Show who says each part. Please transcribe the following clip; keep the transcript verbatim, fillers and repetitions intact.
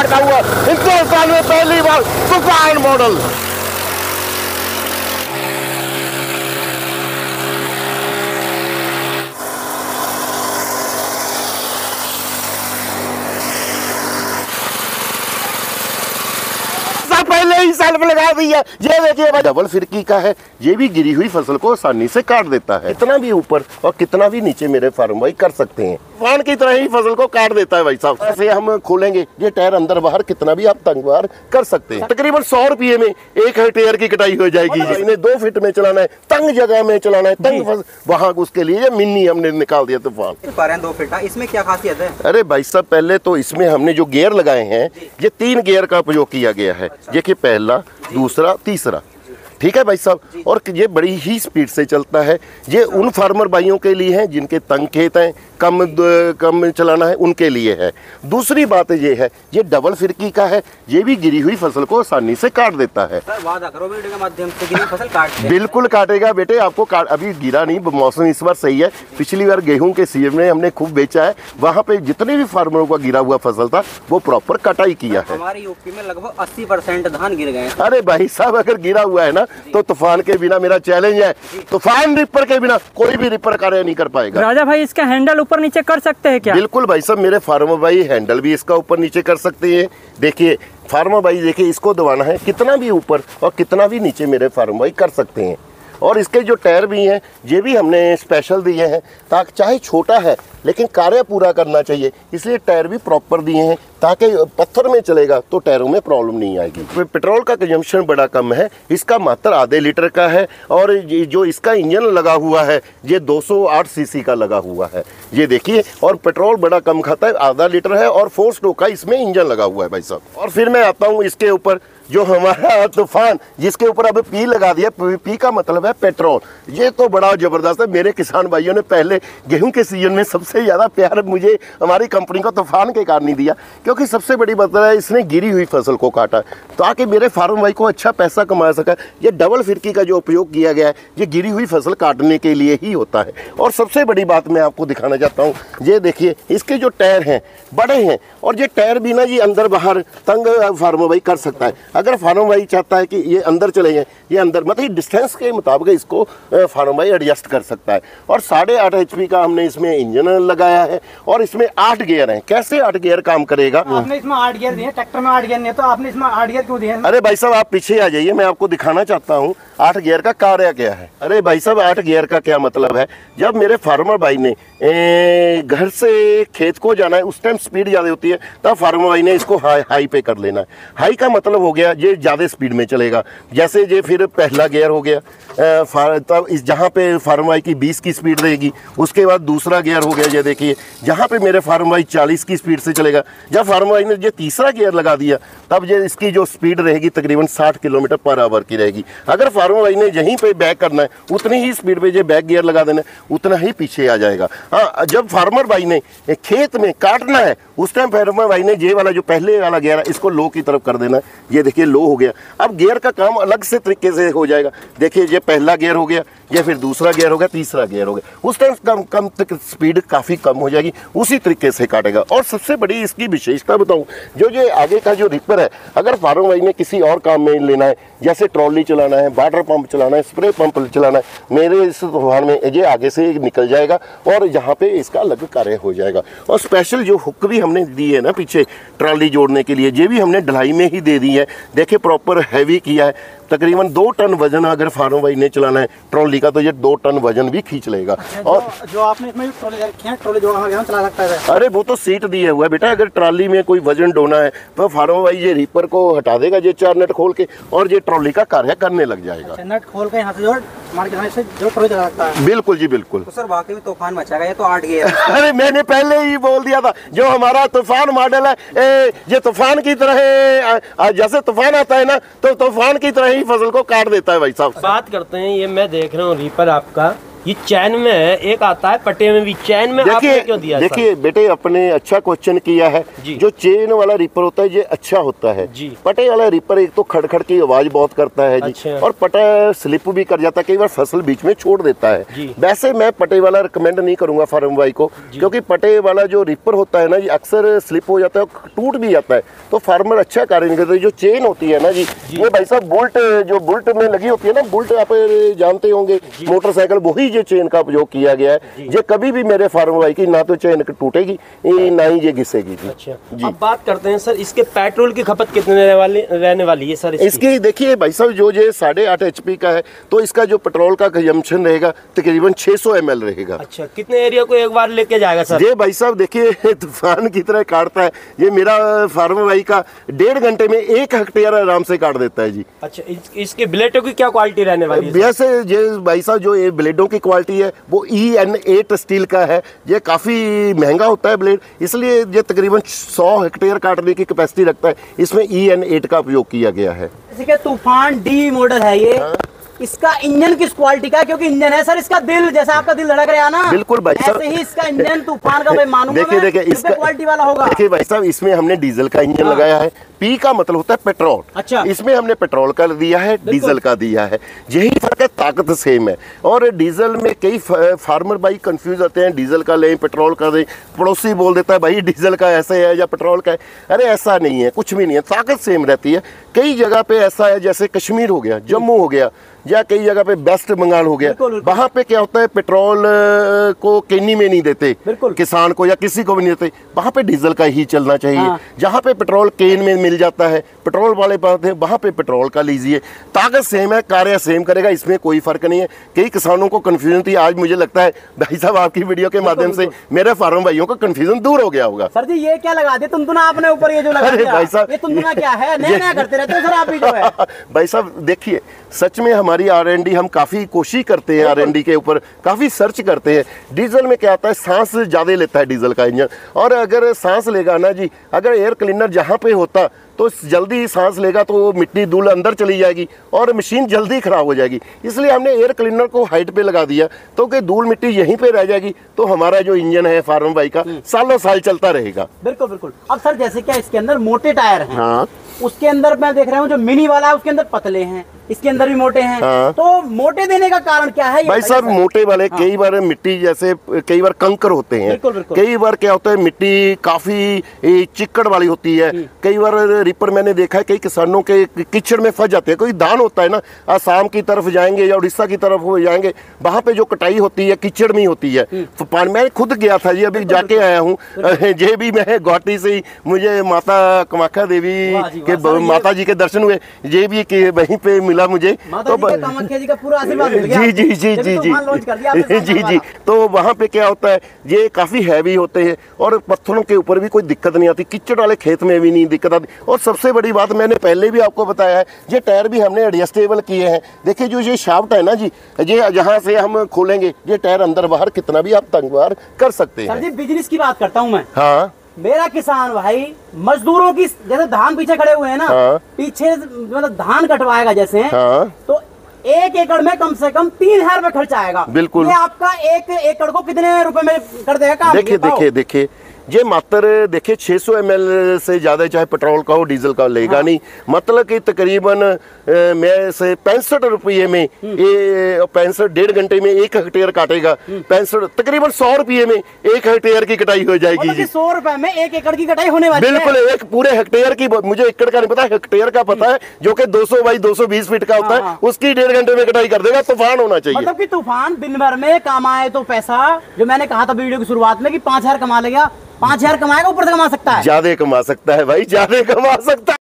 Speaker 1: का हुआ हिंदुस्तान में पहली बार तूफान मॉडल। पहले ही साल में लगा दी है। ये देखिए भाई डबल फिरकी का है, ये भी गिरी हुई फसल को आसानी से काट देता है। कितना भी ऊपर और कितना भी नीचे मेरे फार्म भाई कर सकते हैं, तूफान की तरह ही फसल को काट देता है भाई साहब। ऐसे हम खोलेंगे ये टायर अंदर बाहर कितना भी आप तंग बाहर कर सकते हैं। तकरीबन सौ रुपये में एक टायर की कटाई हो जाएगी। इन्हें दो फीट में चलाना है, तंग जगह में चलाना है, तंग वहाँ उसके लिए मिनी हमने निकाल दिया तूफान।
Speaker 2: दो फीट इसमें क्या खासियत है?
Speaker 1: अरे भाई साहब पहले तो इसमें हमने जो गियर लगाए हैं ये तीन गियर का उपयोग किया गया है। देखिए पहला, दूसरा, तीसरा, ठीक है भाई साहब। और ये बड़ी ही स्पीड से चलता है। ये उन फार्मर भाइयों के लिए है जिनके तंग खेत हैं, कम कम चलाना है, उनके लिए है। दूसरी बात ये है ये डबल फिरकी का है, ये भी गिरी हुई फसल को आसानी से काट देता है।
Speaker 2: सर वादा करो वीडियो के माध्यम से गिरी फसल काट
Speaker 1: बिल्कुल काटेगा बेटे, आपको काट, अभी गिरा नहीं, मौसम इस बार सही है। पिछली बार गेहूं के सीजन में हमने खूब बेचा है, वहाँ पे जितने भी फार्मरों का गिरा हुआ फसल था वो प्रॉपर कटाई किया है।
Speaker 2: हमारे यूपी में लगभग अस्सी परसेंट धान गिर गए।
Speaker 1: अरे भाई साहब अगर गिरा हुआ है ना तो तूफान के बिना, मेरा चैलेंज है, तूफान रिपर के बिना कोई भी रिपर कार्य नहीं कर पाएगा।
Speaker 3: राजा भाई इसका हैंडल ऊपर नीचे कर सकते हैं क्या?
Speaker 1: बिल्कुल भाई साहब, मेरे फार्मर भाई हैंडल भी इसका ऊपर नीचे कर सकते हैं। देखिए फार्मर भाई देखिए इसको दबाना है, कितना भी ऊपर और कितना भी नीचे मेरे फार्मर भाई कर सकते हैं। और इसके जो टायर भी हैं ये भी हमने स्पेशल दिए हैं, ताकि चाहे छोटा है लेकिन कार्य पूरा करना चाहिए, इसलिए टायर भी प्रॉपर दिए हैं ताकि पत्थर में चलेगा तो टायरों में प्रॉब्लम नहीं आएगी। पेट्रोल का कंजम्पशन बड़ा कम है, इसका मात्र आधे लीटर का है। और ये जो इसका इंजन लगा हुआ है ये दो सौ आठ सीसी का लगा हुआ है, ये देखिए। और पेट्रोल बड़ा कम खाता है, आधा लीटर है और फोर स्ट्रोक का इसमें इंजन लगा हुआ है भाई साहब। और फिर मैं आता हूँ इसके ऊपर जो हमारा तूफान, जिसके ऊपर अब पी लगा दिया, पी का मतलब है पेट्रोल। ये तो बड़ा जबरदस्त है। मेरे किसान भाइयों ने पहले गेहूं के सीजन में सबसे ज़्यादा प्यार मुझे हमारी कंपनी को तूफान के कारण ही दिया, क्योंकि सबसे बड़ी बात है इसने गिरी हुई फसल को काटा ताकि मेरे फार्म भाई को अच्छा पैसा कमा सके। ये डबल फिरकी का जो उपयोग किया गया है ये गिरी हुई फसल काटने के लिए ही होता है। और सबसे बड़ी बात मैं आपको दिखाना चाहता हूँ, ये देखिए इसके जो टायर हैं बड़े हैं, और ये टायर भी ना जी अंदर बाहर तंग फार्म भाई कर सकता है। अगर फार्म भाई चाहता है कि ये अंदर चले जाए, ये अंदर मतलब डिस्टेंस के मुताबिक इसको फार्म भाई एडजस्ट कर सकता है। और साढ़े आठ एच पी का हमने इसमें इंजन लगाया है और इसमें आठ गियर हैं। कैसे आठ गियर काम करेगा?
Speaker 4: आपने इसमें आठ गियर दिए, ट्रैक्टर में आठ गियर नहीं है तो आपने इसमें आठ गियर क्यों दिए?
Speaker 1: अरे भाई साहब आप पीछे आ जाइए, मैं आपको दिखाना चाहता हूँ आठ गियर का कार्य क्या है। अरे भाई साहब आठ गियर का क्या मतलब है, जब मेरे फार्मर भाई ने घर से खेत को जाना है उस टाइम स्पीड ज़्यादा होती है, तब फार्मर भाई ने इसको हाई हाई पे कर लेना है। हाई का मतलब हो गया ये ज़्यादा स्पीड में चलेगा। जैसे ये फिर पहला गियर हो गया, तब इस जहाँ पे फार्म भाई की बीस की स्पीड रहेगी, उसके बाद दूसरा गियर हो गया, ये देखिए जहाँ पे मेरे फार्म भाई चालीस की स्पीड से चलेगा। जब फार्म भाई ने ये तीसरा गियर लगा दिया तब ये इसकी जो स्पीड रहेगी तकरीबन साठ किलोमीटर पर आवर की रहेगी। अगर फार्म भाई ने यहीं पे बैक करना है उतनी ही स्पीड पे ये बैक गियर लगा देना है, उतना ही पीछे आ जाएगा। हाँ, जब फार्मर भाई ने खेत में काटना है उस टाइम फार्मर भाई ने ये वाला जो पहले वाला गियर है इसको लो की तरफ कर देना है। ये देखिए लो हो गया। अब गियर का काम अलग से तरीके से हो जाएगा। देखिए ये पहला गियर हो गया, ये फिर दूसरा गियर हो गया, तीसरा गियर हो गया। उस टाइम कम कम तक स्पीड काफ़ी कम हो जाएगी, उसी तरीके से काटेगा। और सबसे बड़ी इसकी विशेषता बताऊं, जो ये आगे का जो रिपर है, अगर फार्म भाई ने किसी और काम में लेना है, जैसे ट्रॉली चलाना है, वाटर पंप चलाना है, स्प्रे पंप चलाना है, मेरे इस तूफान में ये आगे से निकल जाएगा और यहाँ पे इसका अलग कार्य हो जाएगा। और स्पेशल जो हुक भी हमने दी है ना पीछे ट्रॉली जोड़ने के लिए, ये भी हमने ढलाई में ही दे दी है। देखिए प्रॉपर हैवी किया है, तकरीबन दो टन वजन अगर फार्म भाई ने चलाना है ट्रॉली का तो ये दो टन वजन भी खींच लेगा।
Speaker 4: अच्छा,
Speaker 1: और
Speaker 4: जो, जो आपने इसमें ट्रॉली रखी है, ट्रॉली जो हम चला सकता है?
Speaker 1: अरे वो तो सीट दिया हुआ है बेटा, अगर ट्रॉली में कोई वजन ढोना है तो फार्म भाई ये रीपर को हटा देगा, ये चार नट खोल के, और ये ट्रॉली का कार्य करने लग जाएगा।
Speaker 4: अच्छा, नट खोल के यहाँ से जो मार्केट से जो ट्रॉली चला सकता है।
Speaker 1: बिल्कुल जी बिल्कुल।
Speaker 2: तो सर वाकई में तूफान मचाएगा ये तो आठ गियर।
Speaker 1: अरे मैंने पहले ही बोल दिया था, जो हमारा तूफान मॉडल है ए, ये तूफान की तरह है। जैसे तूफान आता है ना तो तूफान की तरह ही फसल को काट देता है भाई साहब।
Speaker 5: बात करते हैं, ये मैं देख रहा हूँ रीपर आपका ये चैन में है, एक आता है पट्टे में भी, चैन में आपने क्यों दिया?
Speaker 1: देखिए बेटे, अपने अच्छा क्वेश्चन किया है। जो चेन वाला रिपर होता है ये अच्छा होता है
Speaker 5: जी।
Speaker 1: पटे वाला रिपर एक तो खड़खड़ की आवाज बहुत करता है जी।
Speaker 5: अच्छा।
Speaker 1: और पटा स्लिप भी कर जाता है, कई बार फसल बीच में छोड़ देता है
Speaker 5: जी।
Speaker 1: वैसे मैं पटे वाला रिकमेंड नहीं करूंगा फार्म भाई को, क्योंकि पटे वाला जो रिपर होता है ना ये अक्सर स्लिप हो जाता है, टूट भी जाता है, तो फार्मर अच्छा कार्य नहीं करता। जो चेन होती है ना जी, ये भाई साहब बुल्ट, जो बुल्ट में लगी होती है ना, बुल्ट आप जानते होंगे मोटरसाइकिल, वही ये चेन का उपयोग किया गया है। ये कभी भी मेरे फार्म भाई की ना तो चेन टूटेगी ना ही ये घिसेगी जी।
Speaker 5: अच्छा जी। अब बात करते हैं सर, इसके पेट्रोल की खपत कितने रहने वाली रहने वाली है सर? इसकी,
Speaker 1: इसकी देखिए भाई साहब, जो ये साढ़े आठ एच पी का है तो इसका जो पेट्रोल का कंजम्पशन रहेगा तकरीबन छह सौ एम एल रहेगा।
Speaker 5: अच्छा, कितने एरिया को एक बार लेके जाएगा सर?
Speaker 1: ये भाई साहब देखिए तूफान की तरह काटता है। ये मेरा फार्म भाई का डेढ़ घंटे में एक हेक्टेयर आराम से काट देता है जी।
Speaker 5: अच्छा, इस, इसके ब्लेडों की क्या क्वालिटी रहने वाली है?
Speaker 1: वैसे ये भाई साहब जो ये ब्लेडों की क्वालिटी है वो ई एन एट स्टील का है। ये काफ़ी महंगा होता है ब्लेड, इसलिए ये तकरीबन सौ हेक्टेयर काटने की कैपेसिटी रखता है। इसमें ई एन एट का उपयोग किया गया है।
Speaker 4: जैसे कि तूफान डी मॉडल है ये, इसका इंजन किस क्वालिटी का है? क्योंकि इंजन है सर इसका दिल, जैसा आपका दिल धड़क रहा है ना,
Speaker 1: बिल्कुल भाई साहब,
Speaker 4: ऐसे ही इसका इंजन तूफान का मैं मानूंगा।
Speaker 1: देखिए देखिए इसका
Speaker 4: क्वालिटी वाला होगा।
Speaker 1: देखिए भाई साहब, इसमें हमने डीजल का इंजन लगाया है। पी का मतलब होता है पेट्रोल।
Speaker 4: अच्छा।
Speaker 1: इसमें हमने पेट्रोल का दिया है, डीजल का दिया है। यही फर्क है, ताकत सेम है। और डीजल में कई फार्मर भाई कंफ्यूज होते हैं, डीजल का लें पेट्रोल का दें। पड़ोसी बोल देता है भाई डीजल का ऐसे है या पेट्रोल का है। अरे ऐसा नहीं है, कुछ भी नहीं है, ताकत सेम रहती है। कई जगह पे ऐसा है, जैसे कश्मीर हो गया, जम्मू हो गया, या कई जगह पे वेस्ट बंगाल हो गया, वहां पे क्या होता है पेट्रोल को केनी में नहीं देते किसान को या किसी को भी नहीं देते, वहां पे डीजल का ही चलना चाहिए। हाँ। जहां पे पेट्रोल केन में मिल जाता है, पेट्रोल वाले पास है, वहां पे पेट्रोल का लीजिए। ताकत सेम है, कार्य सेम करेगा, इसमें कोई फर्क नहीं है। कई किसानों को कंफ्यूजन थी, आज मुझे लगता है भाई साहब आपकी वीडियो के माध्यम से मेरे फार्म भाइयों का कंफ्यूजन दूर हो गया होगा।
Speaker 4: सर जी ये क्या लगा दिया तुम आपने ऊपर, ये जो लगा दिया भाई साहब, ये तुम क्या है? नया नया करते रहते हो सर आप भी जो है।
Speaker 1: भाई साहब देखिए, सच में हमारी आर एन डी, हम काफी कोशिश करते हैं आर एन डी के ऊपर, काफी सर्च करते हैं। डीजल में क्या आता है, सांस ज्यादा लेता है डीजल का इंजन, और अगर सांस लेगा ना जी, अगर एयर क्लीनर जहाँ पे होता तो जल्दी सांस लेगा तो मिट्टी धूल अंदर चली जाएगी और मशीन जल्दी खराब हो जाएगी। इसलिए हमने एयर क्लीनर को हाइट पे लगा दिया, तो कि धूल मिट्टी यहीं पे रह जाएगी, तो हमारा जो इंजन है फार्म बाई का सालों साल चलता रहेगा।
Speaker 4: बिल्कुल बिल्कुल। अब सर जैसे क्या इसके अंदर मोटे टायर हैं,
Speaker 1: हाँ,
Speaker 4: उसके अंदर मैं देख रहा हूँ जो मिनी वाला है उसके अंदर पतले हैं, इसके अंदर भी मोटे हैं। हाँ। तो मोटे देने का कारण क्या है?
Speaker 1: भाई साहब मोटे वाले हाँ। कई बार मिट्टी, जैसे कई बार कंकर होते हैं, बिल्कुल, बिल्कुल। कई बार क्या होता है मिट्टी काफी चिक्कड़ वाली होती है। कई बार रिपर मैंने देखा है कई किसानों के कीचड़ में फंस जाते हैं। कोई धान होता है ना, आसाम की तरफ जाएंगे या उड़ीसा की तरफ हो जाएंगे, वहां पे जो कटाई होती है कीचड़ में होती है। मैं खुद गया था जी, अभी जाके आया हूँ ये भी, मैं गुवाहाटी से ही, मुझे माता कामाख्या देवी के माता जी के दर्शन हुए, ये भी वहीं पे मिला मुझे। तो
Speaker 4: कामाख्या जी का पूरा आशीर्वाद मिल गया।
Speaker 1: जी जी जी जी जी जी जी। तो वहाँ पे क्या होता है, ये काफी हैवी होते हैं और पत्थरों के ऊपर भी कोई दिक्कत नहीं आती, कीचड़ वाले खेत में भी नहीं दिक्कत आती। और सबसे बड़ी बात मैंने पहले भी आपको बताया है, ये टायर भी हमने एडजस्टेबल किए हैं। देखिए जो ये शाफ्ट है ना जी, ये जहाँ से हम खोलेंगे ये टायर अंदर बाहर कितना भी आप तंग बाहर कर सकते हैं।
Speaker 4: सर जी बिजनेस की बात करता हूँ मैं।
Speaker 1: हाँ,
Speaker 4: मेरा किसान भाई मजदूरों की, जैसे धान पीछे खड़े हुए हैं ना, हाँ। पीछे मतलब धान कटवाएगा जैसे, हाँ। तो एक एकड़ में कम से कम तीन हजार रुपए खर्च आएगा। बिल्कुल। ये आपका एक एकड़ को कितने रुपए में कर देगा काम? देखिए देखिए देखिए
Speaker 1: ये मात्र देखिए छह सौ एम एल से ज़्यादा चाहे पेट्रोल का हो डीजल का लेगा हाँ। नहीं, मतलब कि तकरीबन मैं से पैंसठ रुपये में ये पैंसठ डेढ़ घंटे में एक हेक्टेयर काटेगा। पैंसठ तकरीबन सौ रुपये में एक हेक्टेयर की कटाई हो जाएगी जी।
Speaker 4: सौ रुपए में एक एकड़ की कटाई होने वाली है।
Speaker 1: बिल्कुल, एक पूरे हेक्टेयर की, मुझे एकड़ का नहीं पता, हेक्टेयर का पता है, जो कि दो सौ बाई दो सौ बीस फीट का होता है, हाँ। उसकी डेढ़ घंटे में कटाई कर देगा। तूफान होना चाहिए,
Speaker 4: मतलब कि तूफान दिन भर में कमाए तो पैसा, जो मैंने कहा था वीडियो की शुरुआत में कि पांच हजार कमा लेगा, पांच हजार कमाएगा, ऊपर से कमा सकता है,
Speaker 1: ज्यादा कमा सकता है भाई, ज्यादा कमा सकता है।